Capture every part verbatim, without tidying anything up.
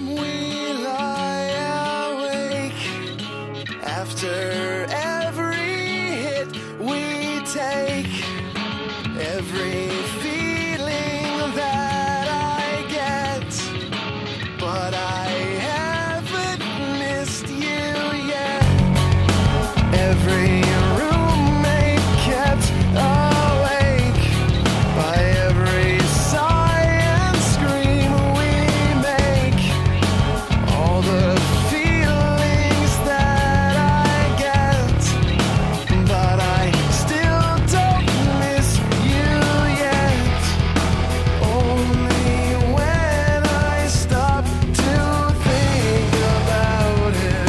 time we lie awake, after every hit we take, every feeling that I get, but I haven't missed you yet. Every roommate kept awake by every sigh and scream we make, all the feelings that I get, but I still don't miss you yet. Only when I stop to think about it.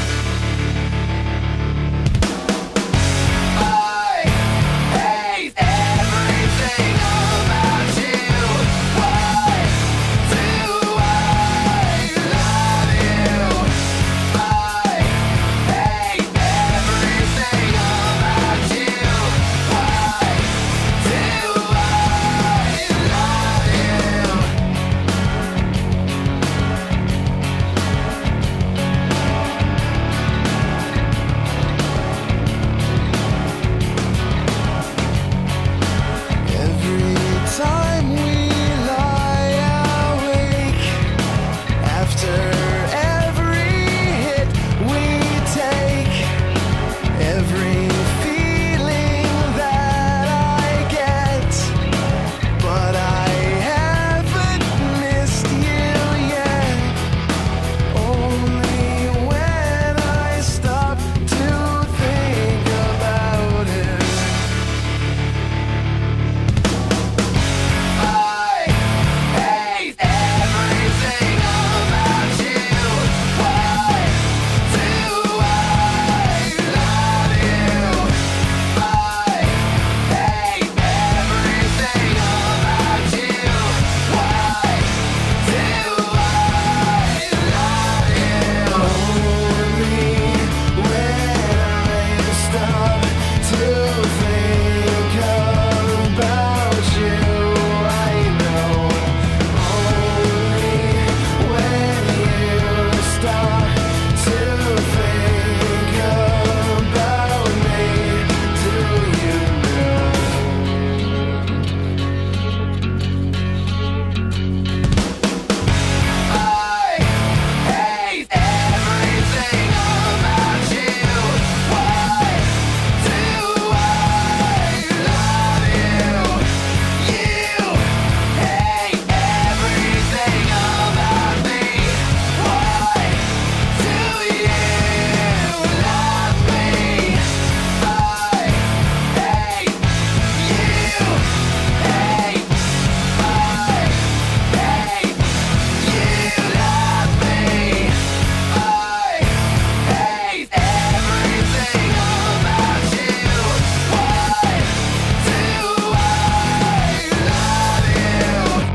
I hate everything about you. Why do I love you? I hate everything about you. Why do I love Every time we lie awake, after every hit we take, every feeling that I get, but I haven't missed you yet. Only when I stop to think about it. I hate everything about you. Why do I love you? I hate everything about you. Why do I love you? Only when I stop to think about you, I know. Only when you stop to think about me, do you know? I hate everything about you. Why do I love you? You hate everything about me. Why do you love me? I hate you. Hate. I hate you. Love me. I hate everything about you. Why do I love you?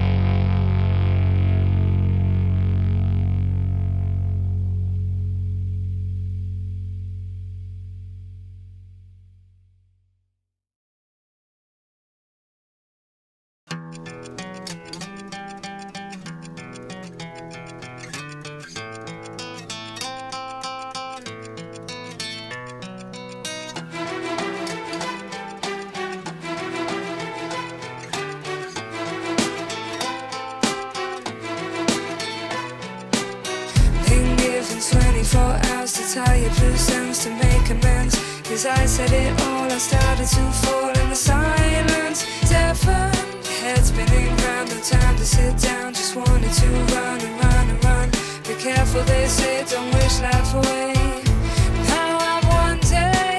Been given twenty-four hours to tie your loose ends to make amends. Cause I said it all, I started to fall in the silence. Deafened, head spinning round, no time to sit down. Just wanted to run and run and run. Be careful, they say, don't wish life away. Now I'm one day,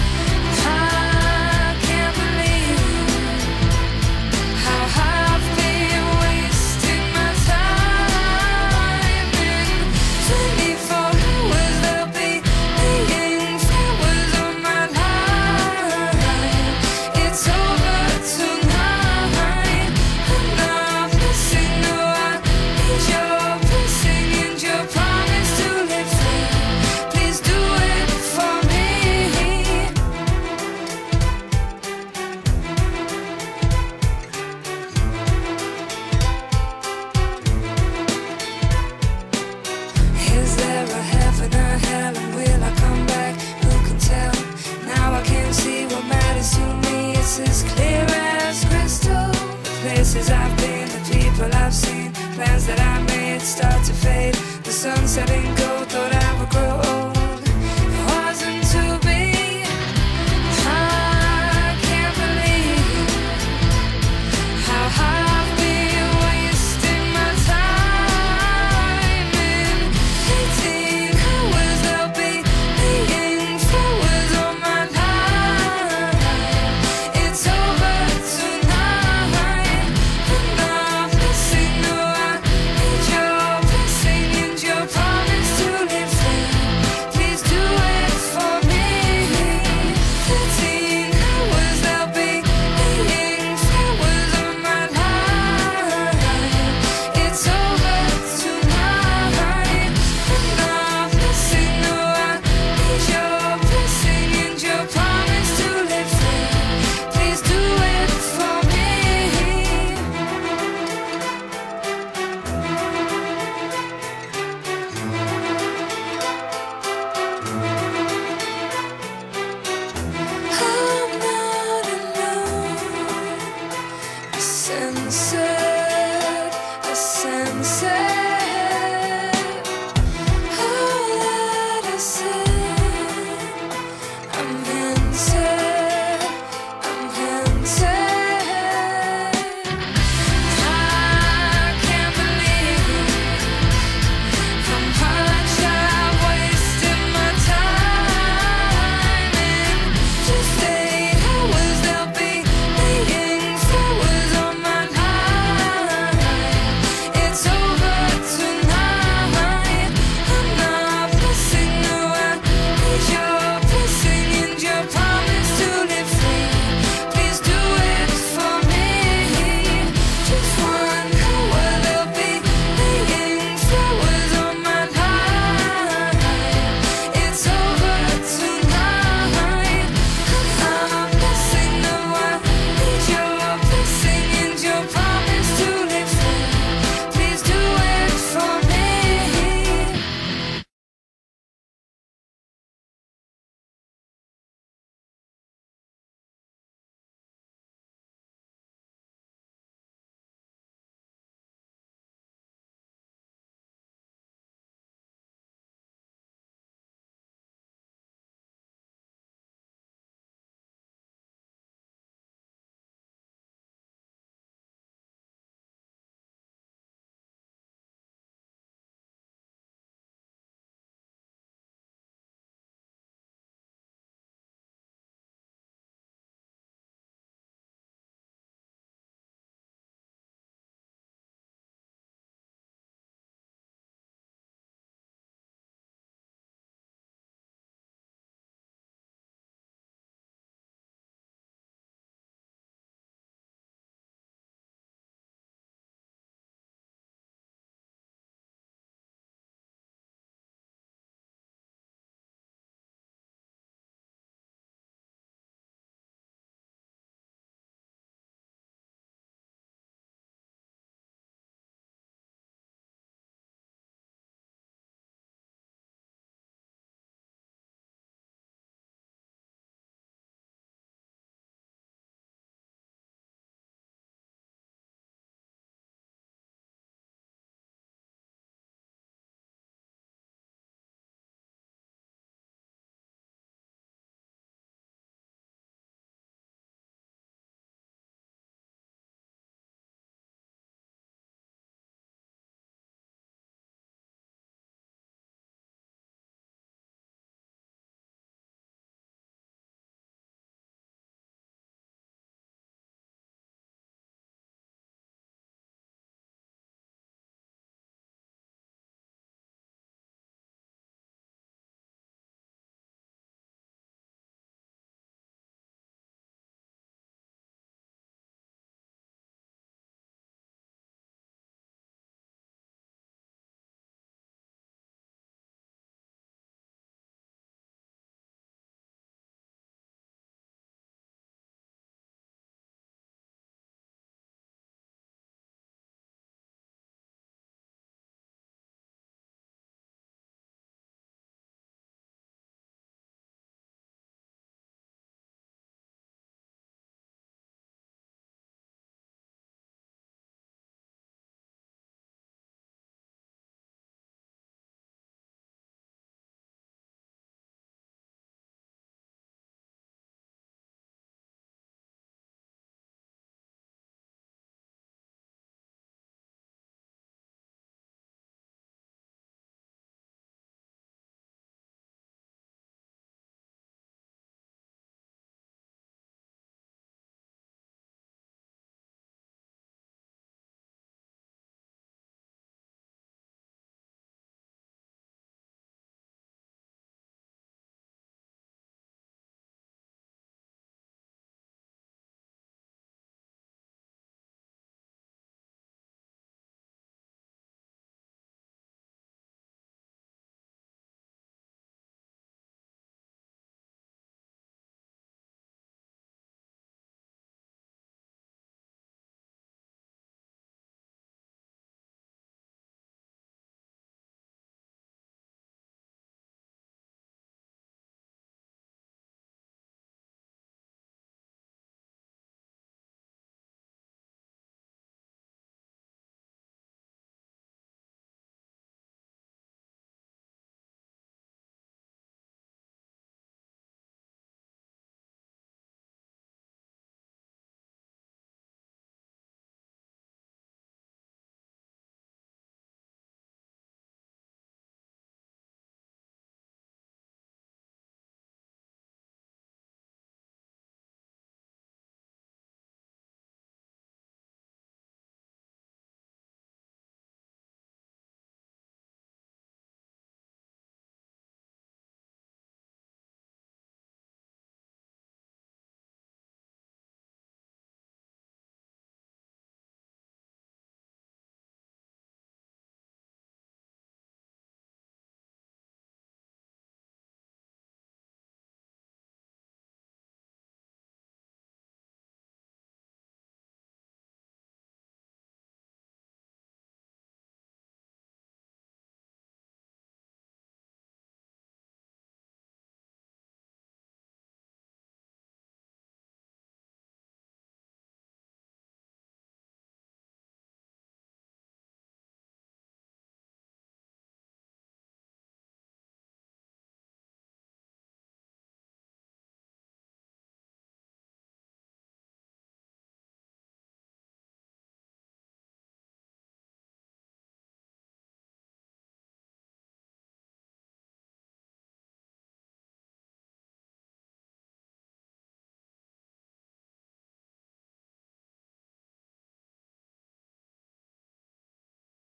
I can't believe how I've been wasting my time. In twenty-four hours they'll be laying flowers on my line. It's over tonight, and I'm missing. No, I need your blessing and your promise to plans that I made start to fade. The sun setting gold